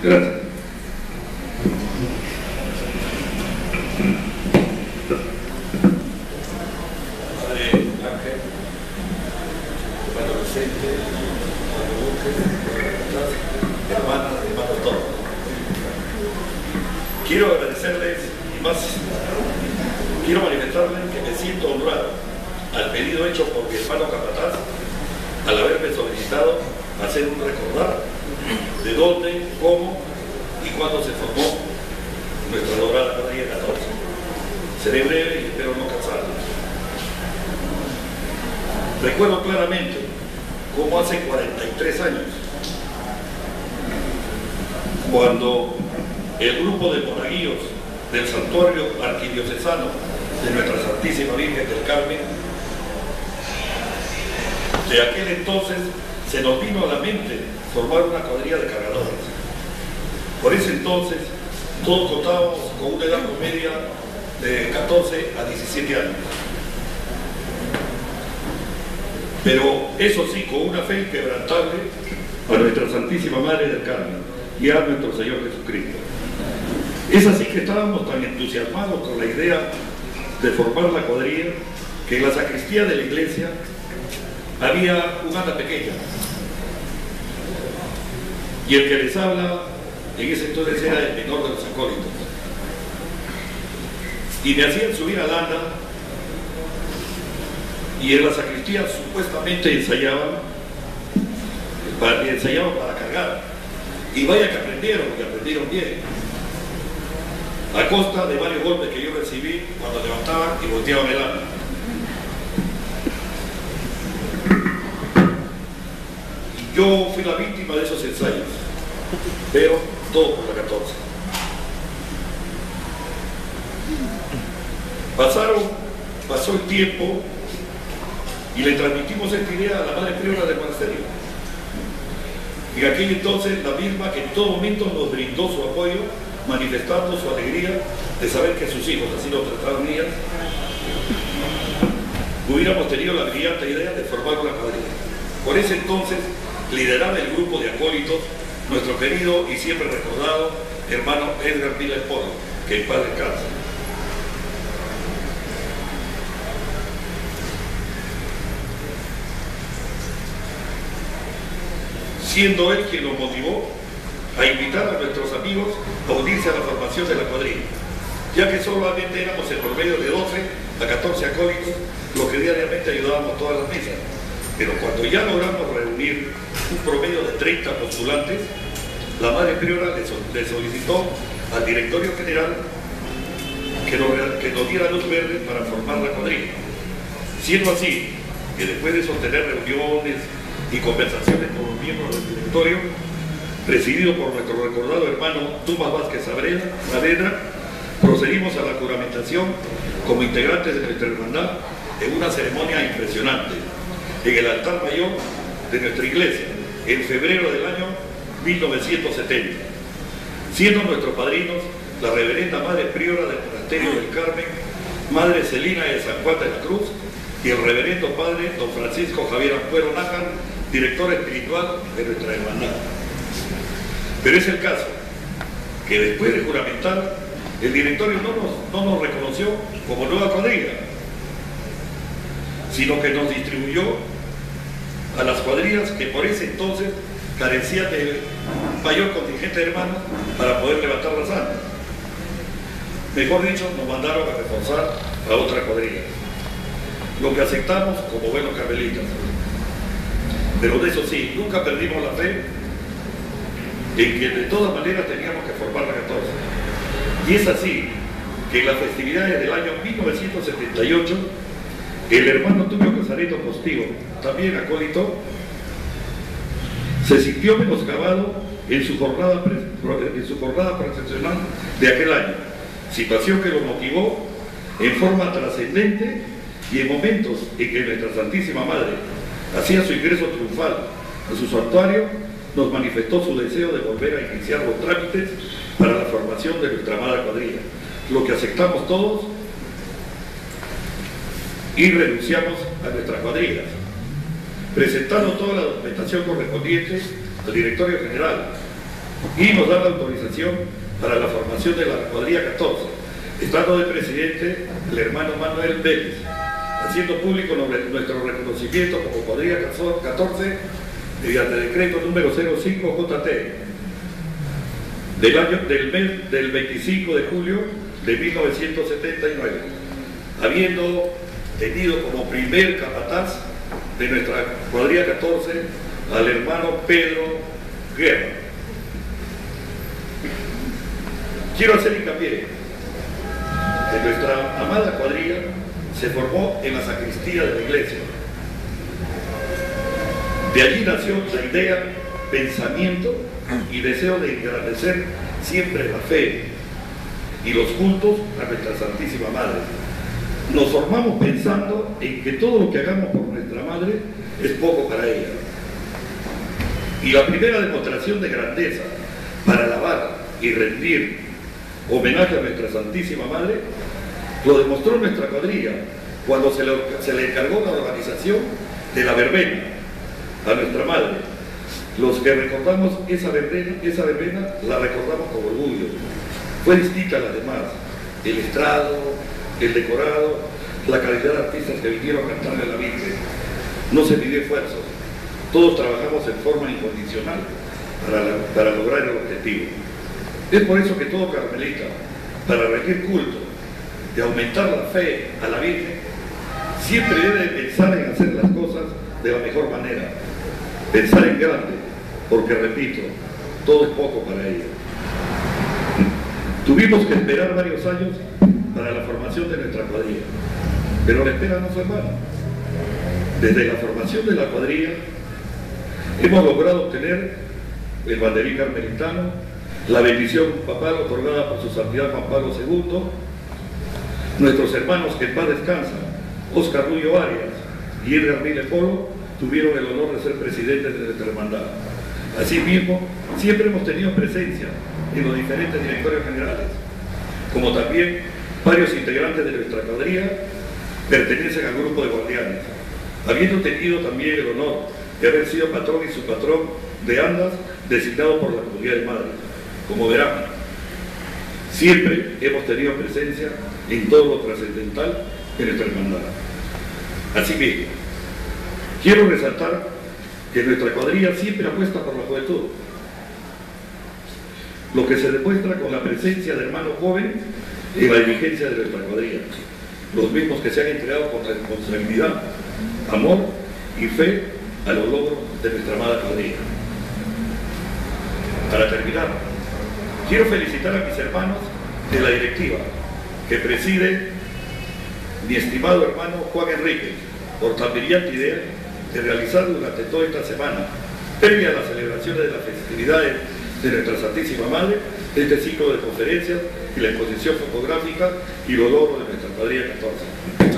Gracias. Padre Ángel, hermano Vicente, hermano Buque, hermanas, hermanos todos. Quiero agradecerles y más, quiero manifestarles que me siento honrado al pedido hecho por mi hermano capataz al haberme solicitado hacer un recordar de dónde, cómo y cuándo se formó nuestra adorada cuadrilla 14. Seré breve y espero no cansarlos. Recuerdo claramente cómo hace 43 años, cuando el grupo de monaguillos del santuario arquidiocesano de Nuestra Santísima Virgen del Carmen, de aquel entonces se nos vino a la mente formar una cuadrilla de cargadores. Por ese entonces todos contábamos con una edad promedia de 14 a 17 años. Pero eso sí, con una fe inquebrantable a Nuestra Santísima Madre del Carmen y a nuestro Señor Jesucristo. Es así que estábamos tan entusiasmados con la idea de formar la cuadrilla que en la sacristía de la iglesia había un anda pequeña. Y el que les habla en ese entonces era el menor de los acólitos. Y me hacían subir al anda, y en la sacristía supuestamente ensayaban para cargar. Y vaya que aprendieron, porque aprendieron bien. A costa de varios golpes que yo recibí cuando levantaban y volteaban el anda. Yo fui la víctima de esos ensayos, pero todo por la 14. Pasó el tiempo y le transmitimos esta idea a la madre priora del monasterio. Y en aquel entonces la misma que en todo momento nos brindó su apoyo, manifestando su alegría de saber que sus hijos, así lo trataban ellas, hubiéramos tenido la brillante idea de formar una cuadrilla. Por ese entonces lideraba el grupo de acólitos nuestro querido y siempre recordado hermano Edgar Miller Polo, que en paz descanse. Siendo él quien nos motivó a invitar a nuestros amigos a unirse a la formación de la cuadrilla, ya que solamente éramos en promedio de 12 a 14 acólitos los que diariamente ayudábamos todas las misas. Pero cuando ya logramos reunir un promedio de 30 postulantes, la madre priora le solicitó al directorio general que nos diera luz verde para formar la cuadrilla. Siendo así, que después de sostener reuniones y conversaciones con los miembros del directorio, presidido por nuestro recordado hermano Tomás Vázquez Saavedra, procedimos a la juramentación como integrantes de nuestra hermandad en una ceremonia impresionante en el altar mayor de nuestra iglesia en febrero del año 1970, siendo nuestros padrinos la reverenda Madre Priora del Monasterio del Carmen, Madre Celina de San Juan de la Cruz, y el reverendo Padre Don Francisco Javier Ampuero Nájar, director espiritual de nuestra hermandad. Pero es el caso que después de juramentar, el directorio no nos reconoció como nueva cuadrilla, sino que nos distribuyó a las cuadrillas que por ese entonces carecían de mayor contingente de hermanos para poder levantar la santa. Mejor dicho, nos mandaron a reforzar a otra cuadrilla, lo que aceptamos como buenos carmelitas. Pero de eso sí, nunca perdimos la fe en que de todas maneras teníamos que formar la 14. Y es así que en las festividades del año 1978, el hermano Tulio Casareto Postigo, también acólito, se sintió menoscabado en su jornada procesional de aquel año, situación que lo motivó en forma trascendente y en momentos en que nuestra Santísima Madre hacía su ingreso triunfal a su santuario, nos manifestó su deseo de volver a iniciar los trámites para la formación de nuestra amada cuadrilla, lo que aceptamos todos y renunciamos a nuestras cuadrillas, presentando toda la documentación correspondiente al directorio general, y nos da la autorización para la formación de la cuadrilla 14, estando de presidente el hermano Manuel Vélez, haciendo público nuestro reconocimiento como cuadrilla 14 mediante decreto número 05 JT del 25 de julio de 1979, habiendo tenido como primer capataz de nuestra cuadrilla 14 al hermano Pedro Guerra. Quiero hacer hincapié que nuestra amada cuadrilla se formó en la sacristía de la iglesia. De allí nació la idea, pensamiento y deseo de engrandecer siempre la fe y los cultos a nuestra Santísima Madre. Nos formamos pensando en que todo lo que hagamos por nuestra Madre es poco para ella. Y la primera demostración de grandeza para alabar y rendir homenaje a nuestra Santísima Madre lo demostró nuestra cuadrilla cuando se le encargó la organización de la verbena a nuestra Madre. Los que recordamos esa verbena la recordamos con orgullo. Fue distinta a las demás. El estrado, el decorado, la calidad de artistas que vinieron a cantarle a la Virgen. No se pidió esfuerzo. Todos trabajamos en forma incondicional para lograr el objetivo. Es por eso que todo carmelita, para rendir culto y aumentar la fe a la Virgen, siempre debe pensar en hacer las cosas de la mejor manera. Pensar en grande, porque repito, todo es poco para ella. Tuvimos que esperar varios años para la formación de nuestra cuadrilla, pero la espera no fue vana. Desde la formación de la cuadrilla hemos logrado obtener el banderín carmelitano, la bendición papal otorgada por su santidad Juan Pablo II, nuestros hermanos que en paz descansan, Óscar Rullo Arias y Edgar Mille Polo, tuvieron el honor de ser presidentes de nuestra hermandad. Asimismo, siempre hemos tenido presencia en los diferentes directorios generales, como también varios integrantes de nuestra cuadrilla pertenecen al grupo de guardianes, habiendo tenido también el honor de haber sido patrón y subpatrón de Andas, designado por la Comunidad de Madres. Como verán, siempre hemos tenido presencia en todo lo trascendental de nuestra hermandad. Asimismo, quiero resaltar que nuestra cuadrilla siempre apuesta por la juventud, lo que se demuestra con la presencia de hermanos jóvenes en la dirigencia de nuestra cuadrilla, los mismos que se han entregado con responsabilidad, amor y fe a los logros de nuestra amada cuadrilla. Para terminar, quiero felicitar a mis hermanos de la directiva que preside mi estimado hermano Juan Enrique por tan brillante idea de realizar durante toda esta semana, previa a las celebraciones de las festividades de nuestra Santísima Madre, este ciclo de conferencias y la exposición fotográfica y los logros de nuestra cuadrilla 14.